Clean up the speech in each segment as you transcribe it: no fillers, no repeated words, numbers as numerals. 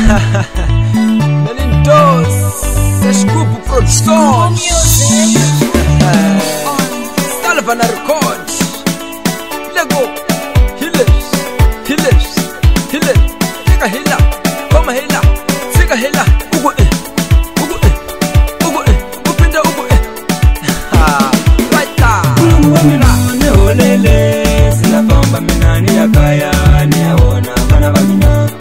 Melindos Seshkupu Productions Salvana Record Lego Hillers Tika hila Koma hila Tika hila Ugu Upinda ugu Raita Mulungu wa minane olele Sinapamba minani ya kaya Niyaona bana bamina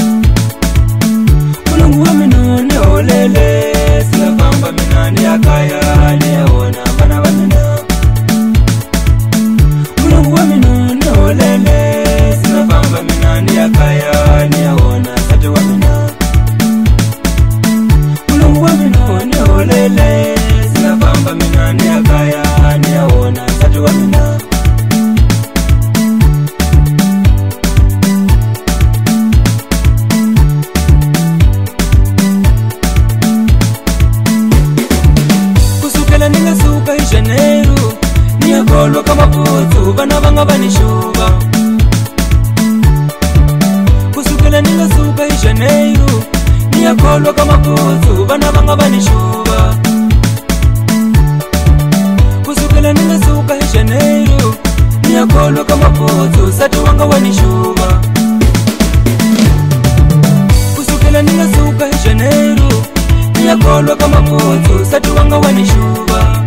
Mulungu wa minane olele Sinapamba minani ya kaya Niyaona bana bamina Mulungu wa minane olele Sinapamba minani ya kaya Niyaona satu wa mina Mulungu wa minane olele Sinapamba minani ya kaya Niyaona satu wa mina Kusukela ningasuka iJaneiro Niyakholwa kamaphuthu bana banga banishuba Kusukela ningasuka iJaneiro Niyakholwa kamaphuthu bana banga banishuba Kusukela ningasuka iJaneiro Niyakholwa kamaphuthu sathi wanga wanishuba Kusukela ningasuka iJaneiro Niyakholwa kamaphuthu sathi wanga wanishuba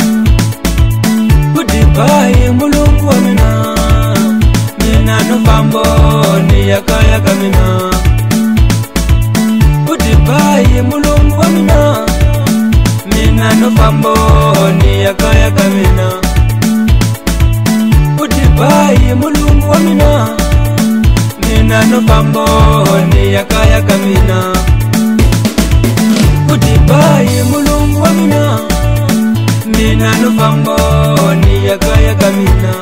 Goodbye mulungu wa mina Mina nofambo niyakaya kamina Goodbye mulungu wa mina Mina nofambo niyakaya kamina Goodbye mulungu wa mina Mina nofambo niyakaya kamina Goodbye mulungu wa mina Mina nofambo niyakaya kamina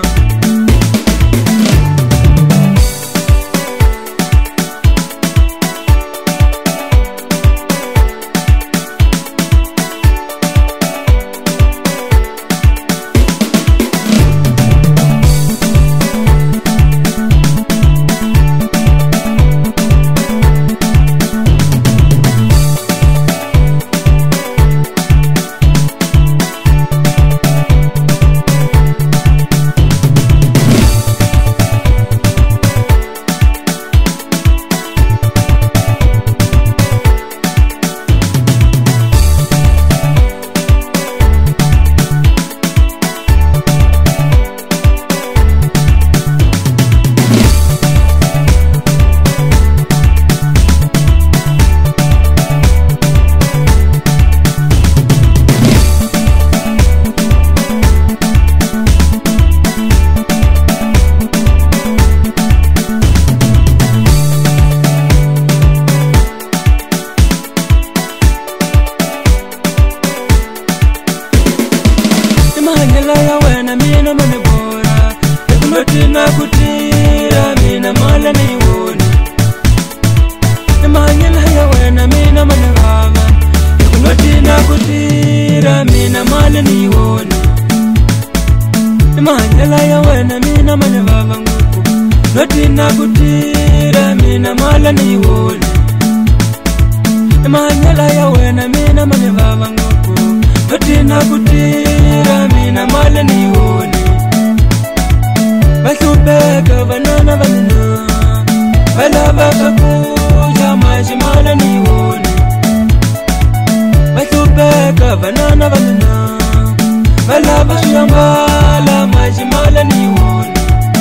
Mahanyala ya wena mina mane bora Ekunotina kutira mina mala ni woni Mahanyala ya wena mina mane baba Ekunotina kutira mina mala ni woni Mahanyala ya wena mina mane baba nguku Notina kutira mina mala ni woni Mahanyala ya wena mina mane baba nguku Notina kutira mina mala ni woni Bahlupeka banana banina Balaba kakuja maji mala ni woni Bahlupeka banana banina Balaba shambala maji mala ni woni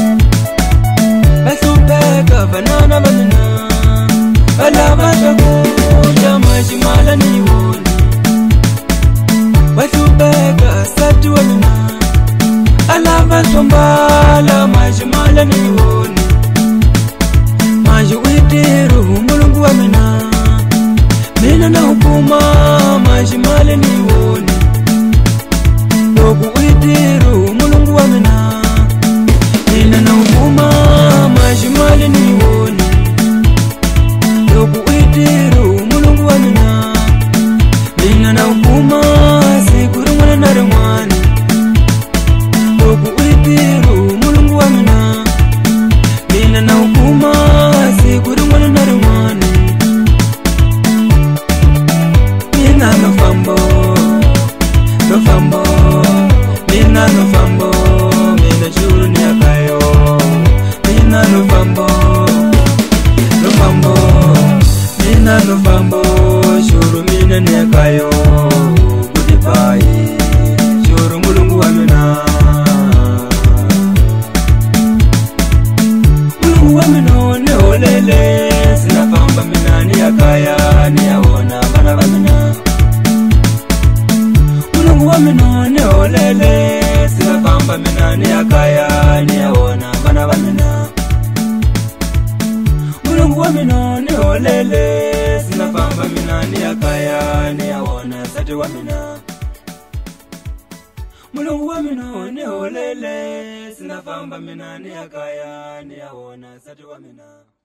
Bahlupeka banana banina Balaba kakuja maji mala ni woni Wahlupeka sathi wa mina Alava sombala majimala ni woni Maji uitiru mulungu wa mina Mina na hukuma majimala ni woni Dogu uitiru mulungu wa mina Mina na hukuma majimala ni woni Dogu uitiru mulungu wa mina Mina na hukuma Sigurungwana na rungwani Dogu uitiru mulungu wa mina Mina na hukuma Sigurungwana no fambo shuru mina nekayo goodbye shuru mulungu wa mina mulungu wa mina ne olele sina famba mina ni akaya ni yaona bana ba mina mulungu wa mina ne olele sina famba mina ni akaya ni yaona bana ba mina mulungu wa mina ne olele sina famba mina ni akaya ni yaona sati wa mina mulungu wa mina ne olele sina famba mina ni akaya ni yaona sati wa mina